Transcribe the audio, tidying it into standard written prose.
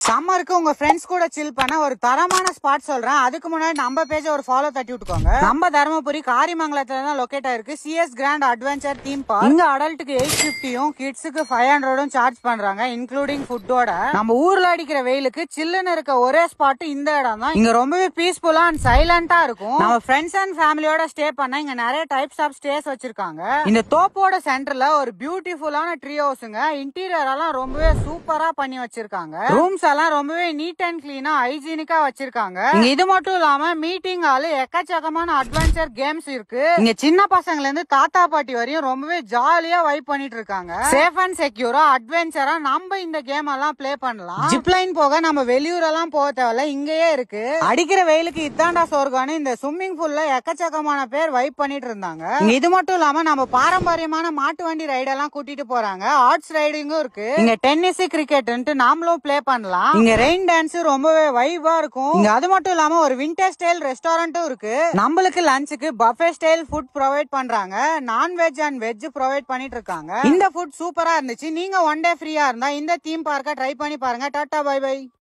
சம்மருக்கு உங்க ஃப்ரெண்ட்ஸ் கூட சில் பண்ண ஒரு தரமான ஸ்பாட் சொல்றேன். அதுக்கு முன்னாடி நம்ம பேஜ ஒரு ஃபாலோ தட்டி விட்டுக்கோங்க. நம்ம தர்மபுரி காரிமங்கலத்துல தான் லொகேட் ஆயிருக்கு CS grand adventure theme park. இங்க அடல்ட்டுக்கு 850 கிட்ஸுக்கு 500 சார்ஜ் பண்றாங்க, இன்க்ளூடிங் ஃபுட்டோட. நம்ம ஊர்ல அடிக்கிற வெயிலுக்கு சில்லுன்னு இருக்க ஒரே ஸ்பாட் இந்த இடம் தான். இங்க ரொம்பவே பீஸ்ஃபுல்லா அண்ட் சைலண்டா இருக்கும். நம்ம ஃப்ரெண்ட்ஸ் அண்ட் ஃபேமிலியோட ஸ்டே பண்ண இங்க நிறைய டைப்ஸ் ஆஃப் ஸ்டேஸ் வச்சிருக்காங்க. இந்த தோப்போட சென்டர்ல ஒரு பியூட்டிஃபுல்லான ட்ரீ ஹவுஸ்ங்க. இன்டீரியர் எல்லாம் ரொம்பவே சூப்பரா பண்ணி வச்சிருக்காங்க. ரூம்ஸ் எல்லாம் ரொம்பவே நீட் அண்ட் கிளீனா ஹைஜீனிக்கா வச்சிருக்காங்க. இது மட்டும் இல்லாம மீட்டிங் ஹால், எக்கச்சக்கமான அட்வென்ச்சர் கேம்ஸ் இருக்கு. இங்க சின்ன பசங்கல இருந்து தாத்தா பாட்டி வரையும் ரொம்பவே ஜாலியா வைப் பண்ணிட்டு இருக்காங்க. சேஃப் அண்ட் செக்யூரா அட்வென்ச்சரா நம்ம இந்த கேம் எல்லாம் பிளே பண்ணலாம். ஜிப்லைன் போக நம்ம வெளியூர் எல்லாம் போக தேவையில்ல, இங்கேயே இருக்கு. அடிக்கிற வெயிலுக்கு இத்தாண்டா சொர்க்கானு இந்த ஸ்விம்மிங் பூல்ல எக்கச்சக்கமான பேர் வைப் பண்ணிட்டு இருந்தாங்க. இது மட்டும் இல்லாம நம்ம பாரம்பரியமான மாட்டு வண்டி ரைடு எல்லாம் கூட்டிட்டு போறாங்க. ஹார்ஸ் ரைடிங்கும் இருக்கு. இங்க டென்னிஸ், கிரிக்கெட் நாமளும் பிளே பண்ணலாம். இங்க ரெயின் டான்ஸ் ரொம்பவே வைபா இருக்கும். இங்க அது மட்டும் இல்லாம ஒரு விண்டர் ஸ்டைல் ரெஸ்டாரண்ட்டும் இருக்கு. நம்மளுக்கு லஞ்சுக்கு பஃபே ஸ்டைல் ஃபுட் ப்ரொவைட் பண்றாங்க. நான்வெஜ் அண்ட் வெஜ் ப்ரொவைட் பண்ணிட்டு இருக்காங்க. இந்த ஃபுட் சூப்பரா இருந்துச்சு. நீங்க ஒன் டே ஃப்ரீயா இருந்தா இந்த தீம் பார்க்க ட்ரை பண்ணி பாருங்க. டாடா, பை பை.